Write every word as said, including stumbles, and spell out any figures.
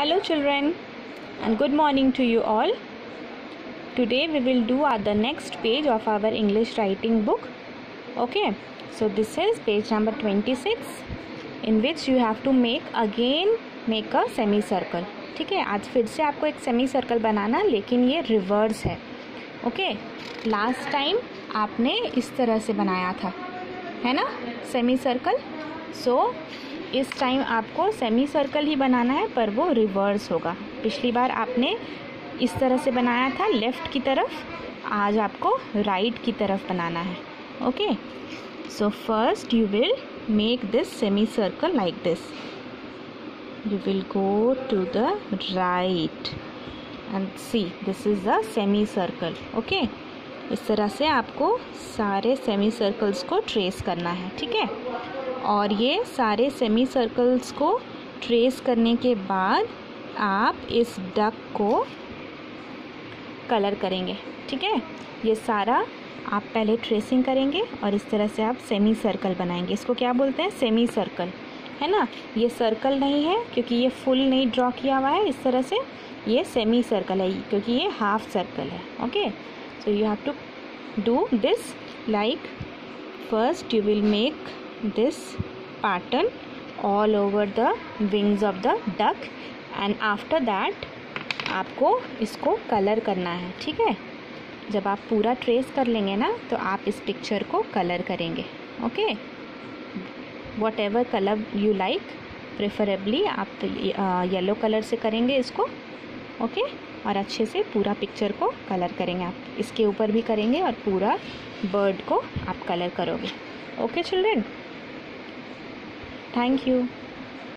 Hello children and good morning to you all. Today we will do uh, the next page of our English writing book. Okay, so this is page number twenty-six in which you have to make again make a semicircle. ठीक है, आज फिर से आपको एक semi circle बनाना लेकिन ये reverse है. ओके, लास्ट टाइम आपने इस तरह से बनाया था, है ना, सेमी सर्कल. सो इस टाइम आपको सेमी सर्कल ही बनाना है पर वो रिवर्स होगा. पिछली बार आपने इस तरह से बनाया था लेफ़्ट की तरफ, आज आपको राइट की तरफ बनाना है. Okay, so first you will make this semi circle like this. You will go to the right and see this is the semicircle. Okay, इस तरह से आपको सारे सेमी सर्कल्स को ट्रेस करना है. ठीक है, और ये सारे सेमी सर्कल्स को ट्रेस करने के बाद आप इस डक को कलर करेंगे. ठीक है, ये सारा आप पहले ट्रेसिंग करेंगे और इस तरह से आप सेमी सर्कल बनाएंगे. इसको क्या बोलते हैं? सेमी सर्कल, है ना. ये सर्कल नहीं है क्योंकि ये फुल नहीं ड्रॉ किया हुआ है. इस तरह से ये सेमी सर्कल है क्योंकि ये हाफ सर्कल है. Okay, so you have to do this like first you will make this pattern all over the wings of the duck and after that आपको इसको कलर करना है. ठीक है, जब आप पूरा ट्रेस कर लेंगे ना तो आप इस पिक्चर को कलर करेंगे. Okay, whatever colour you like, preferably आप येलो कलर से करेंगे इसको. Okay okay? और अच्छे से पूरा पिक्चर को कलर करेंगे. आप इसके ऊपर भी करेंगे और पूरा बर्ड को आप कलर करोगे. Okay children, thank you.